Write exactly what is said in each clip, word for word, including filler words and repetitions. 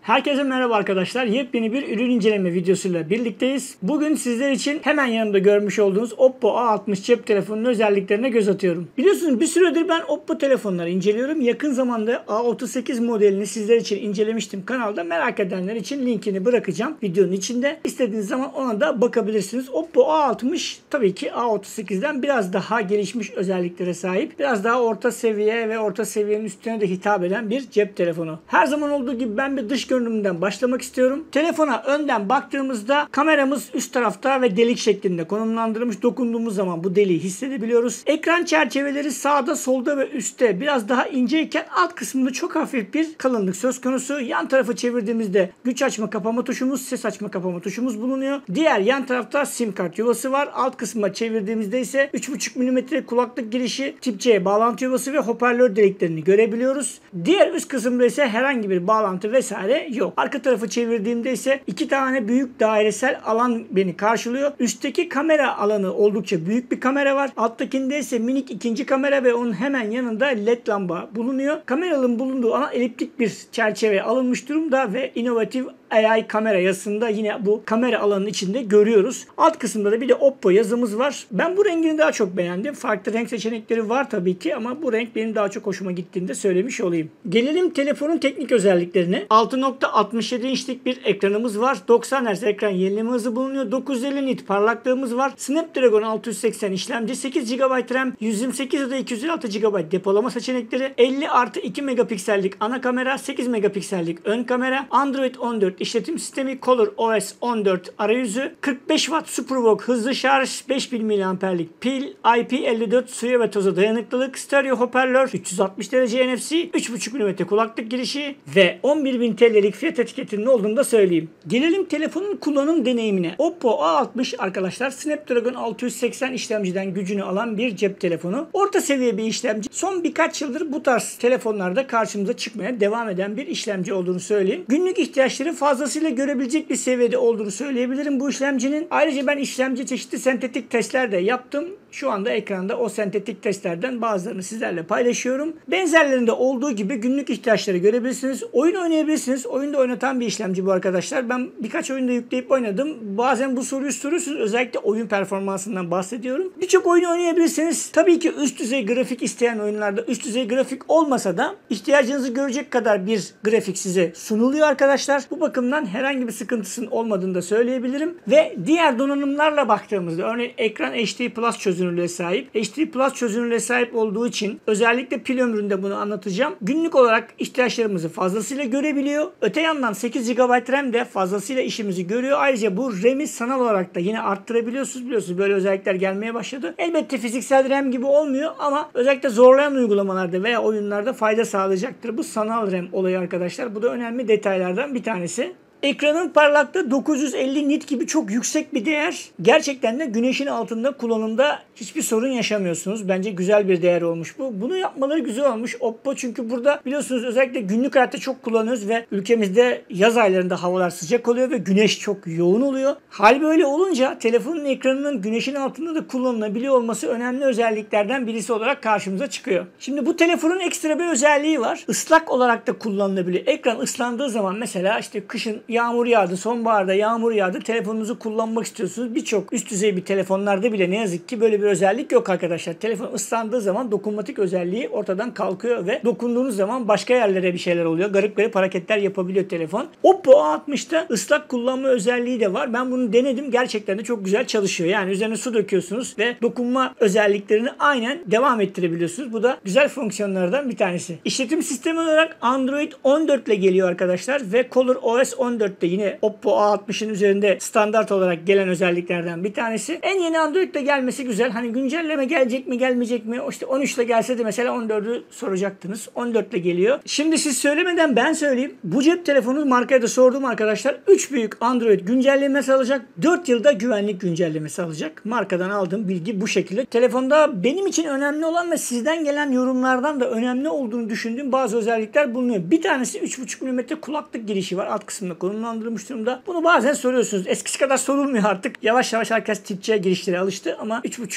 Herkese merhaba arkadaşlar. Yepyeni bir ürün inceleme videosuyla birlikteyiz. Bugün sizler için hemen yanımda görmüş olduğunuz Oppo A altmış cep telefonunun özelliklerine göz atıyorum. Biliyorsunuz bir süredir ben Oppo telefonları inceliyorum. Yakın zamanda A otuz sekiz modelini sizler için incelemiştim kanalda. Merak edenler için linkini bırakacağım videonun içinde. İstediğiniz zaman ona da bakabilirsiniz. Oppo A altmış tabii ki A otuz sekizden biraz daha gelişmiş özelliklere sahip. Biraz daha orta seviye ve orta seviyenin üstüne de hitap eden bir cep telefonu. Her zaman olduğu gibi ben bir dış görünümünden başlamak istiyorum. Telefona önden baktığımızda kameramız üst tarafta ve delik şeklinde konumlandırılmış. Dokunduğumuz zaman bu deliği hissedebiliyoruz. Ekran çerçeveleri sağda, solda ve üstte biraz daha inceyken alt kısmında çok hafif bir kalınlık söz konusu. Yan tarafı çevirdiğimizde güç açma kapama tuşumuz, ses açma kapama tuşumuz bulunuyor. Diğer yan tarafta sim kart yuvası var. Alt kısma çevirdiğimizde ise üç buçuk milimetre kulaklık girişi, tip C bağlantı yuvası ve hoparlör deliklerini görebiliyoruz. Diğer üst kısımda ise herhangi bir bağlantı vesaire yok. Arka tarafı çevirdiğimde ise iki tane büyük dairesel alan beni karşılıyor. Üstteki kamera alanı oldukça büyük bir kamera var. Alttakinde ise minik ikinci kamera ve onun hemen yanında led lamba bulunuyor. Kameranın bulunduğu ana eliptik bir çerçeve alınmış durumda ve inovatif A I kamera yazısında yine bu kamera alanının içinde görüyoruz. Alt kısımda da bir de Oppo yazımız var. Ben bu rengini daha çok beğendim. Farklı renk seçenekleri var tabii ki ama bu renk benim daha çok hoşuma gittiğini de söylemiş olayım. Gelelim telefonun teknik özelliklerine. altı nokta altmış yedi inçlik bir ekranımız var. doksan hertz ekran yenileme hızı bulunuyor. dokuz yüz elli nit parlaklığımız var. Snapdragon altı yüz seksen işlemci, sekiz gigabayt RAM, yüz yirmi sekiz ya da iki yüz elli altı gigabayt depolama seçenekleri, elli artı iki megapiksellik ana kamera, sekiz megapiksellik ön kamera, Android on dört işletim sistemi, ColorOS on dört arayüzü, kırk beş watt SuperVOOC hızlı şarj, beş bin miliamperlik pil, I P elli dört suya ve toza dayanıklılık, stereo hoparlör, üç yüz altmış derece N F C, üç buçuk milimetre kulaklık girişi ve on bir bin T L'lik fiyat etiketinin olduğunu da söyleyeyim. Gelelim telefonun kullanım deneyimine. Oppo A altmış arkadaşlar Snapdragon altı yüz seksen işlemciden gücünü alan bir cep telefonu. Orta seviye bir işlemci. Son birkaç yıldır bu tarz telefonlarda karşımıza çıkmaya devam eden bir işlemci olduğunu söyleyeyim. Günlük ihtiyaçları fazlasıyla görebilecek bir seviyede olduğunu söyleyebilirim bu işlemcinin. Ayrıca ben işlemci çeşitli sentetik testler de yaptım. Şu anda ekranda o sentetik testlerden bazılarını sizlerle paylaşıyorum. Benzerlerinde olduğu gibi günlük ihtiyaçları görebilirsiniz. Oyun oynayabilirsiniz. Oyunda oynatan bir işlemci bu arkadaşlar. Ben birkaç oyunda yükleyip oynadım. Bazen bu soruyu soruyorsunuz. Özellikle oyun performansından bahsediyorum. Birçok oyun oynayabilirsiniz. Tabii ki üst düzey grafik isteyen oyunlarda üst düzey grafik olmasa da ihtiyacınızı görecek kadar bir grafik size sunuluyor arkadaşlar. Bu bakımdan herhangi bir sıkıntısının olmadığını da söyleyebilirim. Ve diğer donanımlarla baktığımızda örneğin ekran H D Plus çözünürlüğe sahip. H D Plus çözünürlüğe sahip olduğu için özellikle pil ömründe bunu anlatacağım. Günlük olarak ihtiyaçlarımızı fazlasıyla görebiliyor. Öte yandan sekiz gigabayt RAM de fazlasıyla işimizi görüyor. Ayrıca bu RAM'i sanal olarak da yine arttırabiliyorsunuz. Biliyorsunuz böyle özellikler gelmeye başladı. Elbette fiziksel RAM gibi olmuyor ama özellikle zorlayan uygulamalarda veya oyunlarda fayda sağlayacaktır. Bu sanal RAM olayı arkadaşlar. Bu da önemli detaylardan bir tanesi. Ekranın parlaklığı dokuz yüz elli nit gibi çok yüksek bir değer. Gerçekten de güneşin altında kullanımda hiçbir sorun yaşamıyorsunuz. Bence güzel bir değer olmuş bu. Bunu yapmaları güzel olmuş Oppo çünkü burada biliyorsunuz özellikle günlük hayatta çok kullanıyoruz ve ülkemizde yaz aylarında havalar sıcak oluyor ve güneş çok yoğun oluyor. Hal böyle olunca telefonun ekranının güneşin altında da kullanılabiliyor olması önemli özelliklerden birisi olarak karşımıza çıkıyor. Şimdi bu telefonun ekstra bir özelliği var. Islak olarak da kullanılabiliyor. Ekran ıslandığı zaman mesela işte kışın yağmur yağdı, sonbaharda yağmur yağdı, telefonunuzu kullanmak istiyorsunuz. Birçok üst düzey bir telefonlarda bile ne yazık ki böyle bir özellik yok arkadaşlar. Telefon ıslandığı zaman dokunmatik özelliği ortadan kalkıyor ve dokunduğunuz zaman başka yerlere bir şeyler oluyor. Garip garip hareketler yapabiliyor telefon. Oppo A altmışta ıslak kullanma özelliği de var. Ben bunu denedim. Gerçekten de çok güzel çalışıyor. Yani üzerine su döküyorsunuz ve dokunma özelliklerini aynen devam ettirebiliyorsunuz. Bu da güzel fonksiyonlardan bir tanesi. İşletim sistemi olarak Android on dört ile geliyor arkadaşlar ve ColorOS on dört de yine Oppo A altmışın üzerinde standart olarak gelen özelliklerden bir tanesi. En yeni Android'de gelmesi güzel. Hani güncelleme gelecek mi gelmeyecek mi? İşte on üç ile gelse de mesela on dördü soracaktınız. on dört ile geliyor. Şimdi siz söylemeden ben söyleyeyim. Bu cep telefonu markaya da sordum arkadaşlar. üç büyük Android güncellemesi alacak. dört yılda güvenlik güncellemesi alacak. Markadan aldığım bilgi bu şekilde. Telefonda benim için önemli olan ve sizden gelen yorumlardan da önemli olduğunu düşündüğüm bazı özellikler bulunuyor. Bir tanesi üç buçuk milimetre kulaklık girişi var alt kısmında konumlandırılmış durumda. Bunu bazen soruyorsunuz. Eskisi kadar sorulmuyor artık. Yavaş yavaş herkes tip C girişlere alıştı ama üç buçuk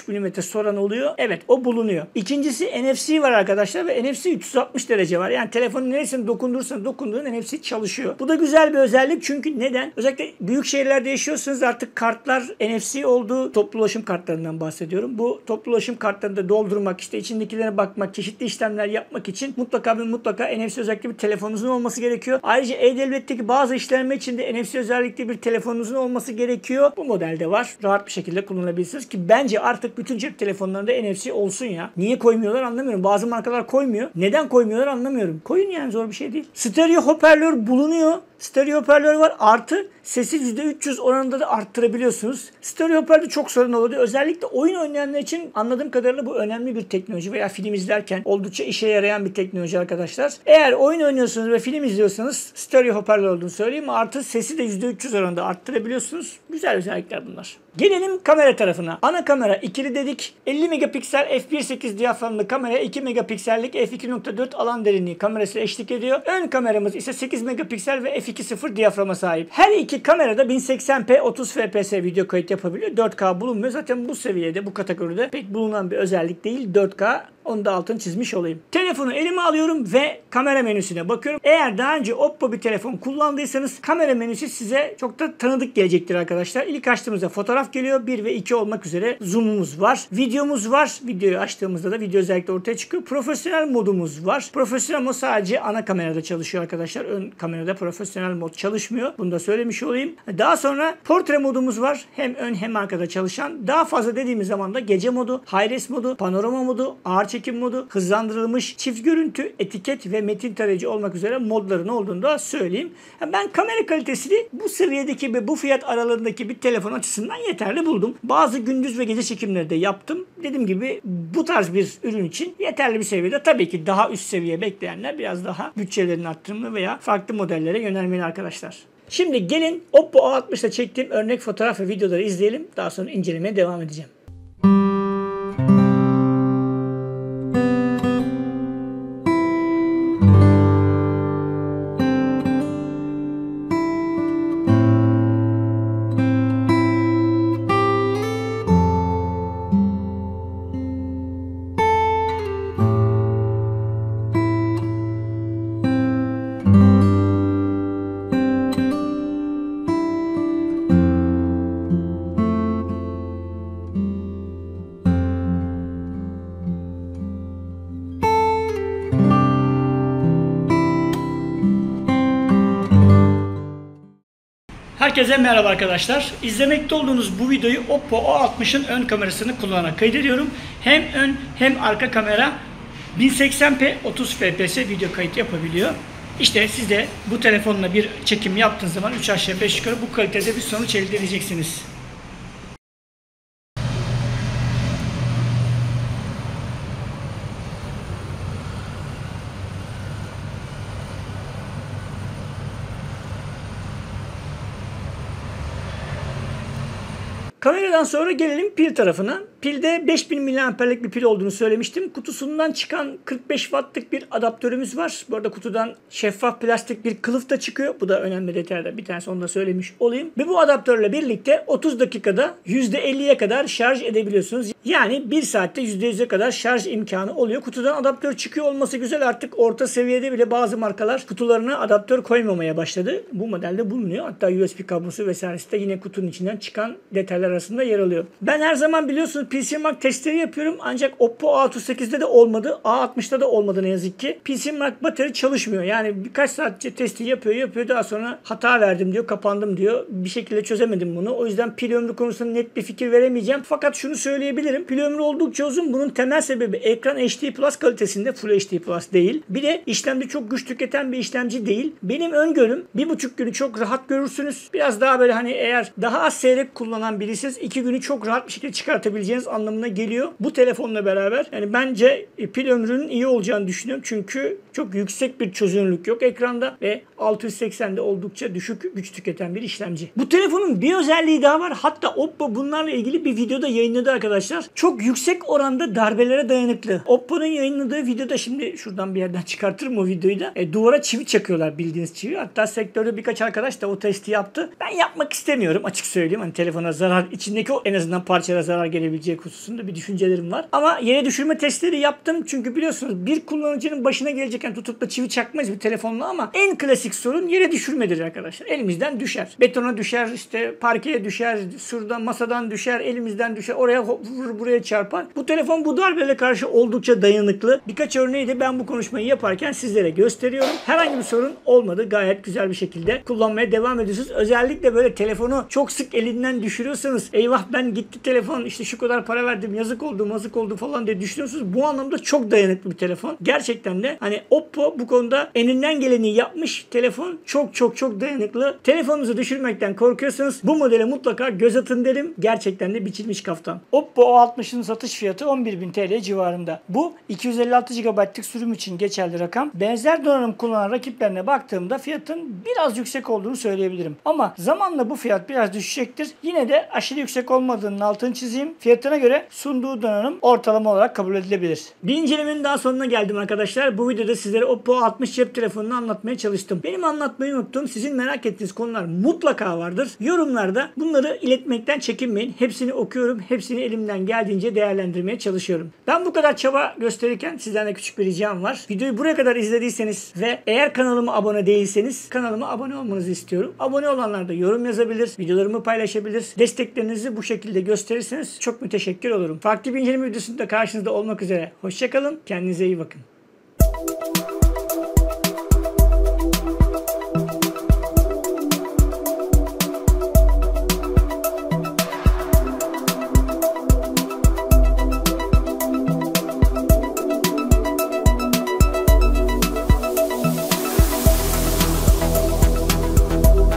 buçuk milimetre soran oluyor. Evet, o bulunuyor. İkincisi N F C var arkadaşlar ve N F C üç yüz altmış derece var. Yani telefonun neresine dokundursan dokunduğun N F C çalışıyor. Bu da güzel bir özellik çünkü neden? Özellikle büyük şehirlerde yaşıyorsanız artık kartlar N F C olduğu, toplu ulaşım kartlarından bahsediyorum. Bu toplu ulaşım kartlarını da doldurmak, işte içindekilerine bakmak, çeşitli işlemler yapmak için mutlaka ve mutlaka N F C özellikle bir telefonunuzun olması gerekiyor. Ayrıca E-Devlet'teki bazı işlemler için de N F C özellikle bir telefonunuzun olması gerekiyor. Bu modelde var. Rahat bir şekilde kullanabilirsiniz ki bence artık bütün cep telefonlarında N F C olsun ya. Niye koymuyorlar anlamıyorum. Bazı markalar koymuyor. Neden koymuyorlar anlamıyorum. Koyun yani, zor bir şey değil. Stereo hoparlör bulunuyor. Stereo hoparlör var. Artı sesi yüzde üç yüz oranında da arttırabiliyorsunuz. Stereo hoparlör çok sorun oluyor. Özellikle oyun oynayanlar için anladığım kadarıyla bu önemli bir teknoloji veya film izlerken oldukça işe yarayan bir teknoloji arkadaşlar. Eğer oyun oynuyorsunuz ve film izliyorsanız stereo hoparlör olduğunu söyleyeyim. Artı sesi de yüzde üç yüz oranında arttırabiliyorsunuz. Güzel özellikler bunlar. Gelelim kamera tarafına. Ana kamera ikili dedik. elli megapiksel f bir nokta sekiz diyaframlı kamera, iki megapiksellik f iki nokta dört alan derinliği kamerası eşlik ediyor. Ön kameramız ise sekiz megapiksel ve f iki nokta sıfır diyaframa sahip. Her iki kamerada bin seksen p otuz F P S video kayıt yapabiliyor. dört K bulunmuyor. Zaten bu seviyede, bu kategoride pek bulunan bir özellik değil. dört K. Onu da altını çizmiş olayım. Telefonu elime alıyorum ve kamera menüsüne bakıyorum. Eğer daha önce Oppo bir telefon kullandıysanız kamera menüsü size çok da tanıdık gelecektir arkadaşlar. İlk açtığımızda fotoğraf geliyor. bir ve iki olmak üzere zoom'umuz var. Videomuz var. Videoyu açtığımızda da video özellikle ortaya çıkıyor. Profesyonel modumuz var. Profesyonel mod sadece ana kamerada çalışıyor arkadaşlar. Ön kamerada profesyonel mod çalışmıyor. Bunu da söylemiş olayım. Daha sonra portre modumuz var. Hem ön hem arkada çalışan. Daha fazla dediğimiz zaman da gece modu, high-res modu, panorama modu, ağır çekim modu, hızlandırılmış çift görüntü, etiket ve metin tarayıcı olmak üzere modların olduğunu da söyleyeyim. Ben kamera kalitesini bu seviyedeki ve bu fiyat aralığındaki bir telefon açısından yeterli buldum. Bazı gündüz ve gece çekimleri de yaptım. Dediğim gibi bu tarz bir ürün için yeterli bir seviyede. Tabii ki daha üst seviye bekleyenler biraz daha bütçelerini arttırmalı veya farklı modellere yönelmeli arkadaşlar. Şimdi gelin Oppo A altmışta çektiğim örnek fotoğraf ve videoları izleyelim. Daha sonra incelemeye devam edeceğim. Herkese merhaba arkadaşlar. İzlemekte olduğunuz bu videoyu Oppo A altmışın ön kamerasını kullanarak kaydediyorum. Hem ön hem arka kamera bin seksen p otuz F P S video kayıt yapabiliyor. İşte siz de bu telefonla bir çekim yaptığınız zaman üç aşağı beş yukarı bu kalitede bir sonuç elde edeceksiniz. Kameradan sonra gelelim pil tarafına. Pilde beş bin miliamperlik bir pil olduğunu söylemiştim. Kutusundan çıkan kırk beş wattlık bir adaptörümüz var. Bu arada kutudan şeffaf plastik bir kılıf da çıkıyor. Bu da önemli detaylardan bir tanesi, onu da söylemiş olayım. Ve bu adaptörle birlikte otuz dakikada yüzde elliye kadar şarj edebiliyorsunuz. Yani bir saatte yüzde yüze kadar şarj imkanı oluyor. Kutudan adaptör çıkıyor olması güzel. Artık orta seviyede bile bazı markalar kutularına adaptör koymamaya başladı. Bu modelde bulunuyor. Hatta U S B kablosu vesairesi de yine kutunun içinden çıkan detaylar arasında yer alıyor. Ben her zaman biliyorsunuz P C Mark testleri yapıyorum. Ancak Oppo A otuz sekizde de olmadı. A altmışta da olmadı ne yazık ki. P C Mark batarya çalışmıyor. Yani birkaç saatçe testi yapıyor yapıyor. Daha sonra hata verdim diyor. Kapandım diyor. Bir şekilde çözemedim bunu. O yüzden pil ömrü konusunda net bir fikir veremeyeceğim. Fakat şunu söyleyebilirim. Pil ömrü oldukça uzun. Bunun temel sebebi ekran H D Plus kalitesinde. Full H D Plus değil. Bir de işlemci çok güç tüketen bir işlemci değil. Benim öngörüm bir buçuk günü çok rahat görürsünüz. Biraz daha böyle hani eğer daha az seyrek kullanan birisiniz iki günü çok rahat bir şekilde çıkartabileceğiniz anlamına geliyor. Bu telefonla beraber yani bence pil ömrünün iyi olacağını düşünüyorum. Çünkü çok yüksek bir çözünürlük yok ekranda ve altı yüz seksende oldukça düşük güç tüketen bir işlemci. Bu telefonun bir özelliği daha var. Hatta Oppo bunlarla ilgili bir videoda yayınladı arkadaşlar. Çok yüksek oranda darbelere dayanıklı. Oppo'nun yayınladığı videoda, şimdi şuradan bir yerden çıkartırım o videoyu da. E, duvara çivi çakıyorlar, bildiğiniz çivi. Hatta sektörde birkaç arkadaş da o testi yaptı. Ben yapmak istemiyorum açık söyleyeyim. Hani telefona zarar, içindeki o en azından parçalara zarar gelebileceği düşüremeyecek hususunda bir düşüncelerim var. Ama yere düşürme testleri yaptım. Çünkü biliyorsunuz bir kullanıcının başına gelecekken tutup da çivi çakmayız bir telefonla ama en klasik sorun yere düşürmedir arkadaşlar. Elimizden düşer. Betona düşer, işte parkeye düşer, şuradan masadan düşer, elimizden düşer, oraya vurur, buraya çarpar. Bu telefon bu darbelere karşı oldukça dayanıklı. Birkaç örneği de ben bu konuşmayı yaparken sizlere gösteriyorum. Herhangi bir sorun olmadı. Gayet güzel bir şekilde kullanmaya devam ediyorsunuz. Özellikle böyle telefonu çok sık elinden düşürüyorsanız, eyvah ben gitti telefon, işte şu kadar para verdim, yazık oldu, mazık oldu falan diye düşünüyorsunuz. Bu anlamda çok dayanıklı bir telefon. Gerçekten de hani Oppo bu konuda elinden geleni yapmış. Telefon çok çok çok dayanıklı. Telefonunuzu düşürmekten korkuyorsanız bu modele mutlaka göz atın derim. Gerçekten de biçilmiş kaftan. Oppo A altmışın satış fiyatı on bir bin T L civarında. Bu iki yüz elli altı gigabaytlık sürüm için geçerli rakam. Benzer donanım kullanan rakiplerine baktığımda fiyatın biraz yüksek olduğunu söyleyebilirim. Ama zamanla bu fiyat biraz düşecektir. Yine de aşırı yüksek olmadığının altını çizeyim. Fiyatına göre sunduğu donanım ortalama olarak kabul edilebilir. Bir incelemenin daha sonuna geldim arkadaşlar. Bu videoda sizlere Oppo A altmış cep telefonunu anlatmaya çalıştım. Benim anlatmayı unuttuğum, sizin merak ettiğiniz konular mutlaka vardır. Yorumlarda bunları iletmekten çekinmeyin. Hepsini okuyorum. Hepsini elimden geldiğince değerlendirmeye çalışıyorum. Ben bu kadar çaba gösterirken sizden de küçük bir ricam var. Videoyu buraya kadar izlediyseniz ve eğer kanalıma abone değilseniz kanalıma abone olmanızı istiyorum. Abone olanlar da yorum yazabilir, videolarımı paylaşabilir. Desteklerinizi bu şekilde gösterirseniz çok müteşekkir olurum. Farklı bir inceleme videosunda karşınızda olmak üzere. Hoşça kalın. Kendinize iyi bakın.